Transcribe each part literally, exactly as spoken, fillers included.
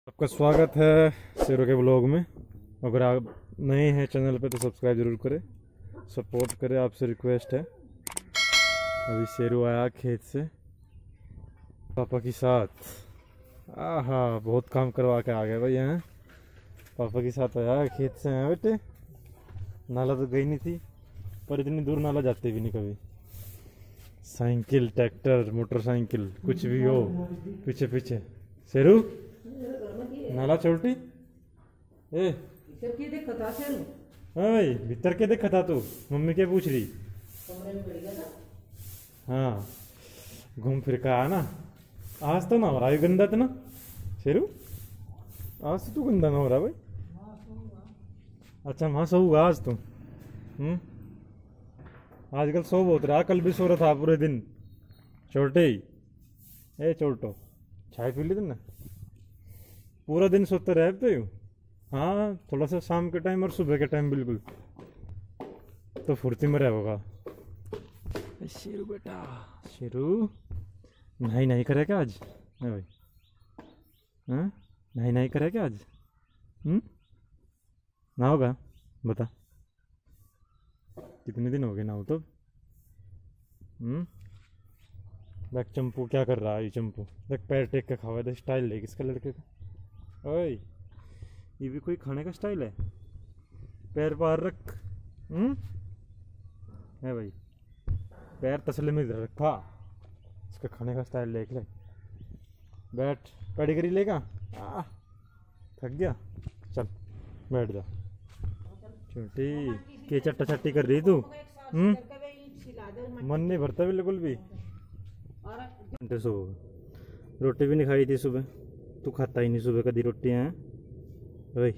आपका स्वागत है शेरों के ब्लॉग में। अगर आप नए हैं चैनल पे तो सब्सक्राइब जरूर करें, सपोर्ट करें, आपसे रिक्वेस्ट है। अभी शेरू आया खेत से पापा के साथ। आहा, बहुत काम करवा के आ गए भाई यहाँ। पापा के साथ आया खेत से। आया बेटे, नाला तो गई नहीं थी, पर इतनी दूर नाला जाते भी नहीं कभी। साइकिल, ट्रैक्टर, मोटरसाइकिल, कुछ भी हो पीछे पीछे। शेरू नाला चोटी ए ओए, भीतर के देखा था तू? मम्मी क्या पूछ रही? हाँ, घूम फिर का आना। आज तो ना हो रहा है गंदा था ना शेरू, आज तो तू गंदा ना हो रहा भाई। अच्छा वहाँ सोऊंगा आज तुम? हम्म, आजकल सो बहुत रहा, कल भी सो रहा था पूरे दिन। छोटे ए छोटो, चाय पी ली तुमने? पूरा दिन सोते रहते हो? हाँ, थोड़ा सा शाम के टाइम और सुबह के टाइम बिल्कुल, तो फुर्ती में रहेगा। शेरू बेटा, शेरू नहीं नहीं करे क्या आज? नहीं भाई, हाँ नहीं नहीं करे क्या आज? हम्म, ना होगा? बता, कितने दिन हो गए ना हो तो? हम्म, देख चंपू क्या कर रहा है। ये चंपू देख, पैर टेक के खावा है। स्टाइल है किसका लड़के का? ओए, ये भी कोई खाने का स्टाइल है? पैर पार रख। हम्म, है भाई, पैर तसले में रखा। इसका खाने का स्टाइल देख ले। बैठ, पेडिग्री लेगा? आ, थक गया, चल बैठ जा। छोटी के चट्टा चट्टी कर रही तू? हम्म, मन नहीं भरता बिल्कुल भी। सो रोटी भी नहीं खाई थी सुबह? तू खाता ही नहीं सुबह कभी रोटी है भाई?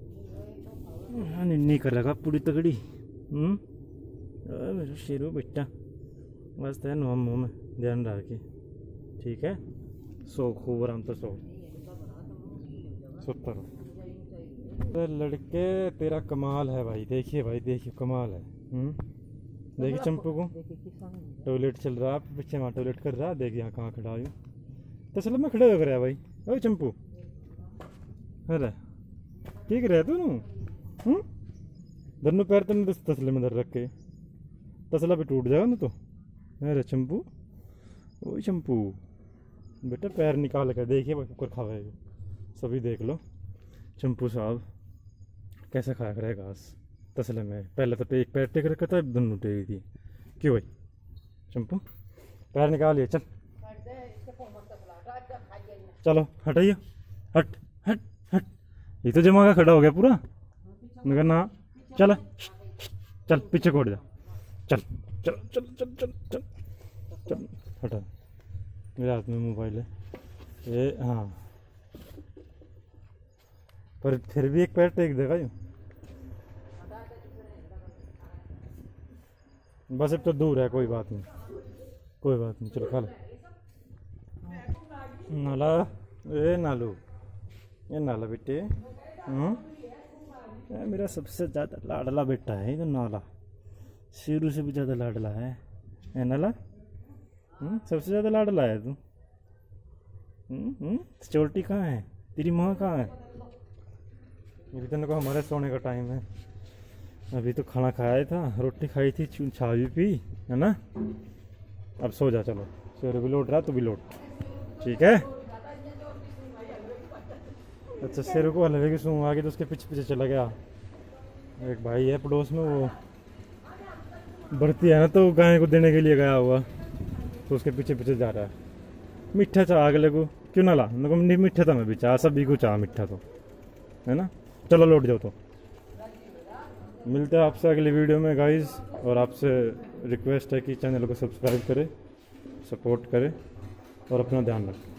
नहीं कर रखा पूरी तगड़ी। हम्म, मेरा शेरू बेटा, बस है नुआ मुँह में ध्यान रख के, ठीक है? सो खूब आराम से सो, सोता रहो। तो लड़के तेरा कमाल है भाई, देखिए भाई देखिए, कमाल है। हम्म, देखिए चंपू को टॉयलेट चल रहा है पीछे, वहाँ टॉयलेट कर रहा है। देख यहाँ कहाँ खड़ा हूँ, तो चलो मैं खड़े हो गया भाई। ओ चंपू, अरे ठीक रहे तू? हम्म, दोनों पैर तो नहीं तसले में धर रख के, तसला भी टूट जाएगा ना तो। अरे चंपू, ओ चंपू बेटा, पैर निकाल कर देखिए भाई, कुकर खाएगा सभी देख लो। चंपू साहब कैसे खाया करे घास तसले में? पहले तो एक पैर टेक रखा था, दोनों टेक थी। क्यों भाई चंपू, पैर निकालिए। चल चलो हटाइए, हट हट हट। ये तो जमा का खड़ा हो गया पूरा, मगर ना। चल चल पीछे कोट जा, चल चल चल चल चल चल चल। हटा, मेरे हाथ में मोबाइल है ये। हाँ, पर फिर भी एक पैर टेक देगा यूँ। बस अब तो दूर है, कोई बात नहीं, कोई बात नहीं। चलो खा ले। नाला ए नालू, ये नाला बेटे। हम्म, मेरा सबसे ज़्यादा लाडला बेटा है ये नाला, शेरू से भी ज़्यादा लाडला है ए नाला। हम्म, सबसे ज़्यादा लाडला है तू। हम्म, चोटी कहाँ है तेरी? माँ कहाँ है? अभी तो को हमारे सोने का टाइम है। अभी तो खाना खाया था, रोटी खाई थी, छा भी पी है ना। अब सो जा, चलो। शेरू भी लौट रहा, तू भी लौट, ठीक है? अच्छा, शेरू को हलवे की सूंघ आ गई तो उसके पीछे पीछे चला गया। एक भाई है पड़ोस में, वो बढ़ती है ना, तो गाय को देने के लिए गया हुआ, तो उसके पीछे पीछे जा रहा है। मीठा चाह अगले को क्यों ना ला? नहीं मीठा था, मैं भी चाह, सभी को चाह मीठा तो है ना। चलो लौट जाओ। तो मिलते हैं आपसे अगली वीडियो में गाइस, और आपसे रिक्वेस्ट है कि चैनल को सब्सक्राइब करें, सपोर्ट करें और अपना ध्यान रखें।